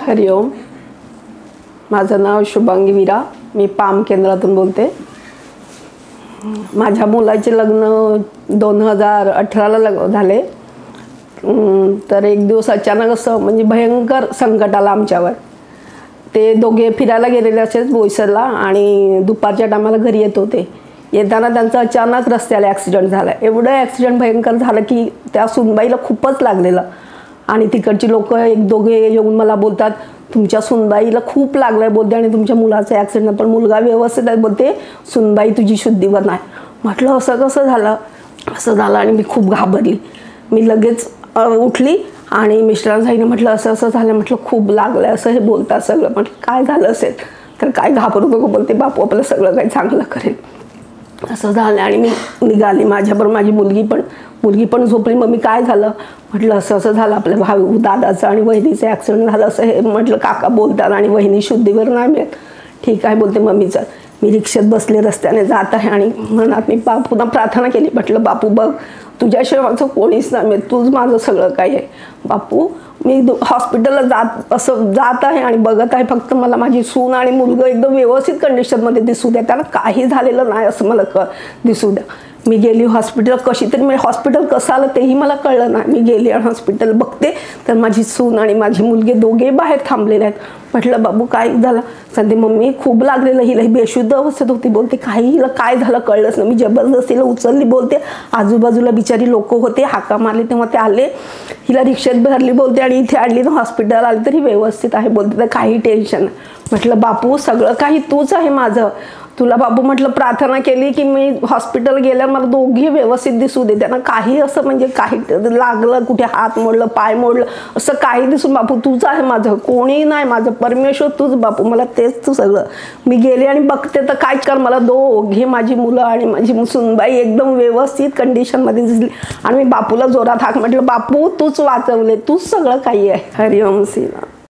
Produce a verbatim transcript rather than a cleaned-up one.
हरिओम. माझं नाव शुभांगी वीरा. मी पाम केंद्रातून बोलते. माझ्या मुलाचे लग्न दोन हजार अठराला लग्न झाले. तर एक दिवस अचानक असं म्हणजे भयंकर संकट आलं आमच्यावर. ते दोघे फिरायला गेलेले असेच बोईसरला आणि दुपारच्या टायमाला घरी येत होते. येताना त्यांचा अचानक रस्त्याला ॲक्सिडेंट झाला. एवढं ॲक्सिडेंट भयंकर झालं की त्या सुनबाईला खूपच लागलेलं. आणि तिकडची लोक एक दोघे येऊन मला बोलतात, तुमच्या सुनबाईला खूप लागलं आहे बोलते आणि तुमच्या मुलाचं ॲक्सिडेंट, पण मुलगा व्यवस्थित आहे बोलते, सुनबाई तुझी शुद्धीवर नाही. म्हटलं असं कसं झालं? असं झालं आणि मी खूप घाबरली. मी लगेच उठली आणि मिस्टरांना सांगितलं, म्हटलं असं असं झालं. म्हटलं खूप लागलं आहे असं हे बोलतात सगळं. म्हटलं काय झालं असेल? तर काय घाबरू नको बोलते, बापू आपलं सगळं काही चांगलं करेल. असं झालं आणि मी निघाली. माझ्याबरोबर माझी मुलगी पण मुलगी पण झोपली. मम्मी काय झालं? म्हटलं असं असं झालं, आपल्या भाऊ दादाचं आणि वहिनीचं ॲक्सिडेंट झालं असं हे म्हटलं काका बोलतात आणि वहिनी शुद्धीवर नाही मिळत. ठीक आहे बोलते मम्मीचं. मी रिक्षेत बसले, रस्त्याने जात आहे आणि मनात मी बापूंना प्रार्थना केली. म्हटलं बापू बघ, तुझ्याशिवाय माझं कोणीच नाही मिळत, तूच माझं सगळं काही आहे. बापू मी हॉस्पिटलला जात असं जात आहे आणि बघत आहे, फक्त मला माझी सून आणि मुलगा एकदम व्यवस्थित कंडिशनमध्ये दिसू द्या, त्यांना काही झालेलं नाही असं मला क दिसू द्या. मी गेली हॉस्पिटल, कशी तरी मी हॉस्पिटल कसं आलं तेही मला कळलं नाही. मी गेली आणि हॉस्पिटल बघते तर माझी सून आणि माझी मुलगी दोघे बाहेर थांबलेले आहेत. म्हटलं बाबू काय झालं? सांगते मम्मी खूप लागलेलं, हिला ही बेशुद्ध अवस्थेत होती बोलते, काही हिला काय झालं कळलंच नाही. मी जबरदस्तीला उचलली बोलते. आजूबाजूला बिचारी लोक होते, हाका मारले तेव्हा ते आले, हिला रिक्षेत भरली बोलते आणि इथे आणली ना हॉस्पिटल आली तरी व्यवस्थित आहे बोलते, तर काही टेन्शन नाही. म्हटलं बापू सगळं काही तूच आहे माझं, तुला बाबू म्हटलं प्रार्थना केली की मी हॉस्पिटल गेल्यावर मला दोघी व्यवस्थित दिसू दे, त्यांना काही असं म्हणजे काही लागलं, कुठे हात मोडलं पाय मोडलं असं काही दिसून, बापू तुझं आहे माझं, कोणी नाही माझं, परमेश्वर तूच बापू, मला तेच तू सगळं. मी गेले आणि बघते तर काय कर, मला दोघे माझी मुलं आणि माझी सुनबाई एकदम व्यवस्थित कंडिशनमध्ये दिसली आणि मी बापूला जोरात हाक म्हटलं, बापू तूच वाचवले, तूच सगळं काही आहे. हरिओम श्रीराम.